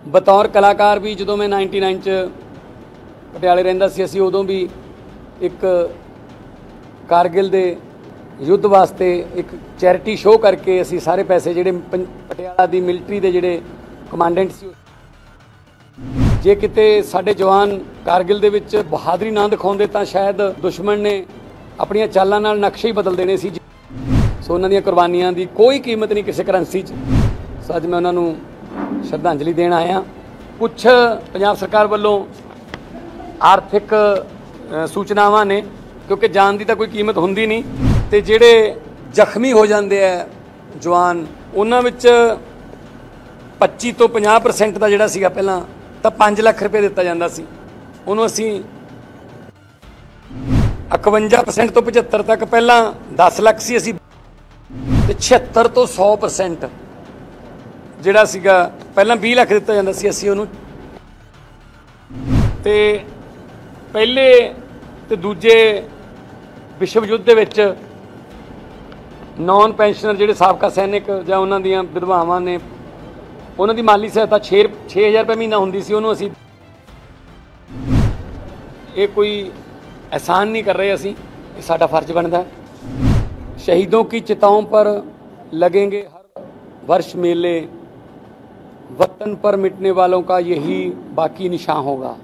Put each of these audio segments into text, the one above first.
बतौर कलाकार भी जो मैं 99 च पटियाले रहिंदा सी, असीं उदों भी एक कारगिल दे युद्ध वास्ते एक चैरिटी शो करके असीं सारे पैसे जिहड़े पटियाला दी मिलटरी दे जिहड़े कमांडेंट सी, जे किते साडे जवान कारगिल दे विच बहादरी ना दिखाउंदे तां शायद दुश्मन ने अपणियां चालां नाल नक्शे ही बदल देने सी। सो उन्हां दीयां कुर्बानियां दी कोई कीमत नहीं किसी करंसी च। सो अज मैं उन्हां नूं श्रद्धांजलि देण आया। कुछ पंजाब सरकार वालों आर्थिक सूचनावां ने, क्योंकि जान की तो कोई कीमत हुंदी नहीं, तो जिहड़े जख्मी हो जाते हैं जवान, उन्हां विच 25 तो 50% का जिहड़ा सीगा पहलां तो 5 लाख रुपये दिता जाता सी, उन्होंने असीं 51% तो 75 तक, पहलां 10 लाख सी असीं, ते 76 तो 100% जिहड़ा सीगा पहलां 20 लाख दिता जाता सी, असीं उहनूं ते पहले ते दूजे विश्व युद्ध दे विच नॉन पेंशनर जिहड़े साबका सैनिक जां उन्हां दीयां विधवावां ने, उन्हां दी माली सहायता 6,000 रुपये महीना हुंदी सी, उहनूं असीं ये कोई एहसान नहीं कर रहे, असीं ये साडा फर्ज बनता है। शहीदों की चिताओं पर लगेंगे हर वर्ष मेले, वतन पर मिटने वालों का यही बाकी निशान होगा।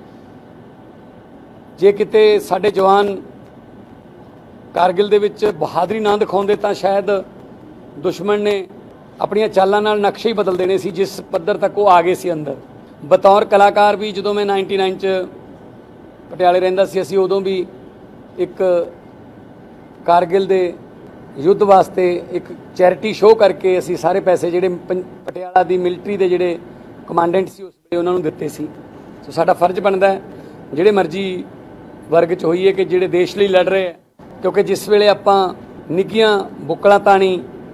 जे किते साडे जवान कारगिल दे विच बहादरी ना दिखाउंदे तां शायद दुश्मन ने अपणियां चालां नाल नक्शे ही बदल देने सी, जिस पद्धर तक वो आ गए सी अंदर। बतौर कलाकार भी जो मैं 99 च पटियाले रहिंदा सी, असीं उदों भी एक कारगिल दे युद्ध वास्ते एक चैरिटी शो करके असीं सारे पैसे जिहड़े पटियाला दी मिलटरी दे जिहड़े कमांडेंट सी उस वे उन्हां नूं दित्ते सी। सो साडा फर्ज बनदा है जिहड़े मर्जी वर्ग च होईए कि जिहड़े देश लई लड़ रहे हैं, क्योंकि जिस वेले आपां निੱਘੀਆਂ बुक्कलां ताणी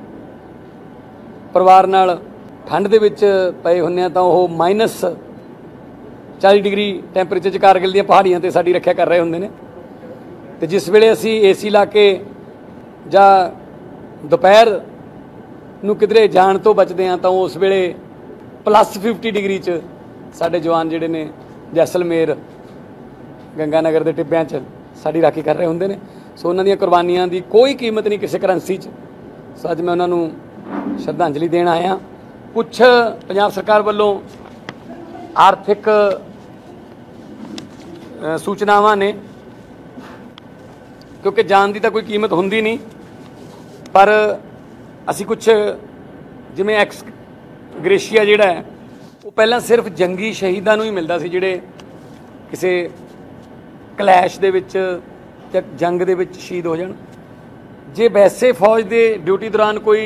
परिवार नाल ठंड दे विच पए हुंदे तां ओह -40 डिग्री टैंपरेचर च कारगिल दीयां पहाड़ियां ते साडी रखिया कर रहे हुंदे ने, ते जिस वेले असीं AC ला के जां दुपहर नूं किधरे जाण तो बचदे हां तां उस वेले +50 डिग्री च साडे जवान जिहड़े ने जैसलमेर गंगानगर के टिब्बियां च साडी राखी कर रहे हुंदे ने। सो उन्हां दीयां कुर्बानियां दी कोई कीमत नहीं किसी करंसी च। सो अज मैं उन्हां नूं श्रद्धांजलि देण आया। कुछ पंजाब सरकार वालों आर्थिक सूचनावां ने, क्योंकि जान की तो कोई कीमत हुंदी नहीं, पर असी कुछ जिवें एक्स ग्रेशिया जिहड़ा है वो पहलां सिर्फ जंगी शहीदां नूं ही मिलदा सी, जिहड़े किसी क्लैश दे विच जां जंग दे विच शहीद हो जाण। जे वैसे फौज दे ड्यूटी दौरान कोई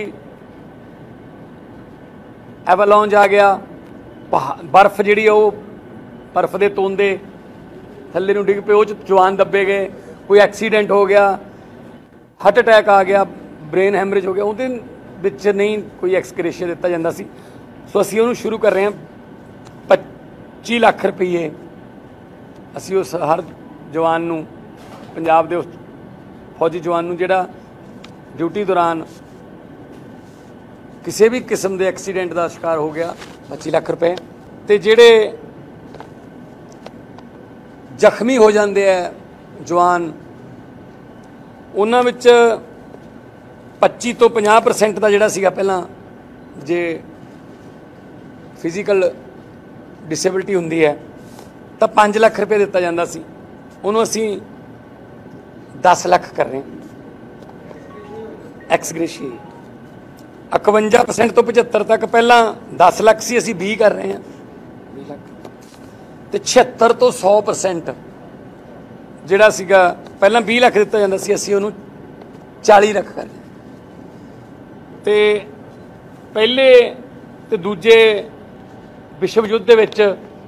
एवलॉन्ज आ गया, बर्फ जिहड़ी वो बर्फ दे तोंदे थल्ले नूं डिग पे, वो जवान दबे गए, कोई एक्सीडेंट हो गया, हार्ट अटैक आ गया, ब्रेन हैमरेज हो गया, उहदे विच नहीं कोई एक्सग्रेशिया दिता जांदा सी। सो असीं उहनूं शुरू कर रहे हैं 25 लाख रुपये असीं उस हर जवान नूं, पंजाब दे उस फौजी जवान नूं जिहड़ा ड्यूटी दौरान किसी भी किस्म के एक्सीडेंट का शिकार हो गया, 25 लाख रुपए, ते जिहड़े जख्मी हो जाते हैं जवान, उन्हां विच 25 तो 50% का जिहड़ा सीगा पहलां जे फिजिकल डिसेबिलिटी हुंदी है तो 5 लाख रुपये दिता जाता सी, उन्होंने असीं 10 लाख कर रहे हैं एक्सग्रेशिया। 51% तो 75 तक, पहलां 10 लाख सी, असीं 20 कर रहे हैं, 20 लाख, ते 76 तो 100% जिहड़ा सीगा पहलां 20 लाख दिता जाता सी, असीं उहनूं 40 लाख कर रहे हैं। ते पहले ते दूजे विश्व युद्ध दे विच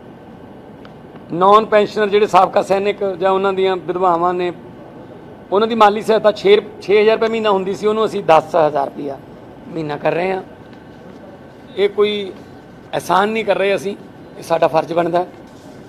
नॉन पेंशनर जिहड़े साबका सैनिक जां उन्हां दीयां विधवावां ने, उन्हां दी माली सहायता 6,000 रुपये महीना हुंदी सी, उहनूं असीं 10,000 रुपया महीना कर रहे हैं। ये कोई एहसान नहीं कर रहे, असीं ये साडा फर्ज बनता है।